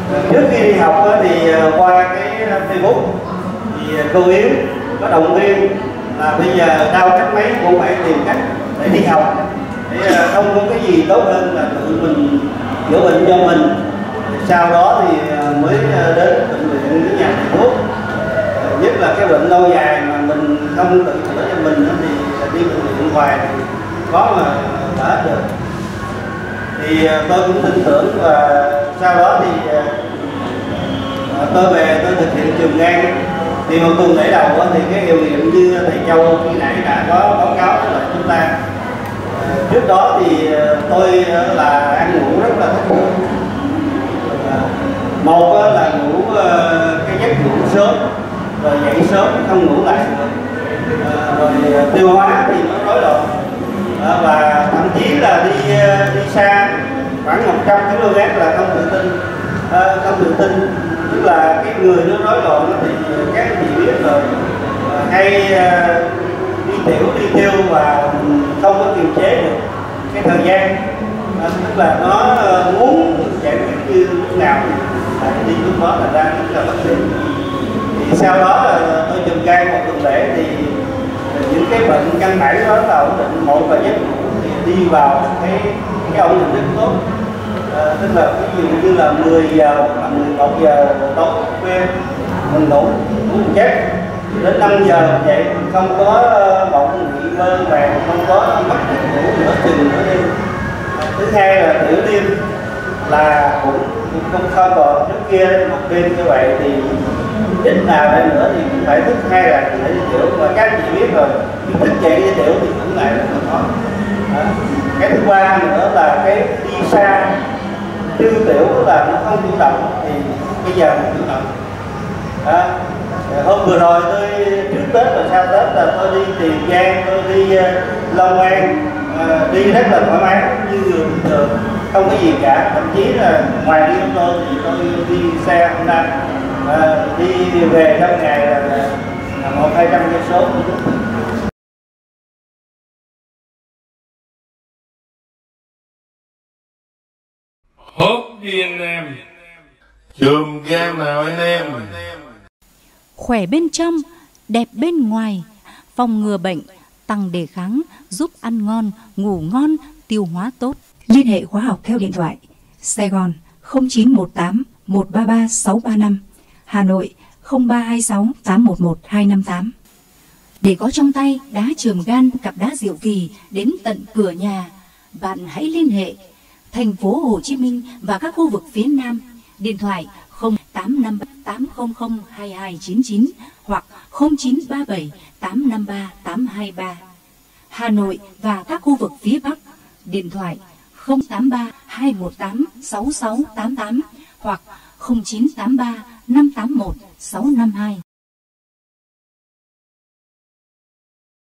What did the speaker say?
Trước khi đi học thì qua cái Facebook thì cô Yến có động viên là bây giờ đau cách mấy cũng phải tìm cách để đi học, để không có cái gì tốt hơn là tự mình chữa bệnh cho mình. Sau đó thì mới đến bệnh viện với nhà thầy thuốc. Nhất là cái bệnh lâu dài mà mình không tự chữa cho mình thì đi bệnh viện hoài thì khó mà đỡ được. Thì tôi cũng tin tưởng, và sau đó thì tôi về tôi thực hiện trường gan. Thì một tuần lễ đầu thì cái hiệu nghiệm như thầy Châu khi nãy đã có báo cáo với chúng ta. Trước đó thì tôi là ăn ngủ rất là thất thường. Một là ngủ cái giấc ngủ sớm, rồi dậy sớm không ngủ lại được, rồi tiêu hóa thì nó rối loạn, và thậm chí là đi xa khoảng 100 km là không tự tin, tức là cái người nó rối loạn thì các anh chị biết rồi, hay đi tiểu đi tiêu và không có kiềm chế được cái thời gian, tức là nó muốn giải quyết như lúc nào phải đi lúc đó, là ra rất là bất tiện. Thì sau đó là tôi chụp gan một tuần lễ thì những cái bệnh căn bản đó là ổn định. Một là giấc ngủ thì đi vào cái ổn định rất tốt, tức là ví dụ như là 10 giờ hoặc là 11 giờ tối khuya mình ngủ chết, đến 5 giờ vậy không có mộng bị mơ màng, không có mất ngủ nửa chừng nửa đêm. Thứ hai là tiểu đêm là cũng không còn trước kia một đêm như vậy thì ít nào đây nữa thì cũng phải thức 2 lần để đi tiểu, mà các anh chị biết rồi, thức dậy đi tiểu thì cũng lại rất là khó. Cái thứ ba nữa là cái đi xa tiêu tiểu là nó không chủ động, thì bây giờ mình chủ động. Hôm vừa rồi tôi trước Tết và sau Tết là tôi đi Tiền Giang, tôi đi Long An, đi rất là thoải mái như người bình thường, không có gì cả. Thậm chí là ngoài đi ô tô thì tôi đi xe Honda, đi về trong ngày là 100-200 cây số. Hốt đi anh em, chùm gan nào anh em. Khỏe bên trong, đẹp bên ngoài, phòng ngừa bệnh, tăng đề kháng, giúp ăn ngon, ngủ ngon, tiêu hóa tốt. Liên hệ khóa học theo điện thoại Sài Gòn 0918 133 635, Hà Nội 0326 811 258. Để có trong tay đá chườm gan, cặp đá diệu kỳ đến tận cửa nhà, bạn hãy liên hệ thành phố Hồ Chí Minh và các khu vực phía Nam, điện thoại 0853 800 2299 hoặc 0937 853 823. Hà Nội và các khu vực phía Bắc, điện thoại 083 218 6688 hoặc 0983 581 652.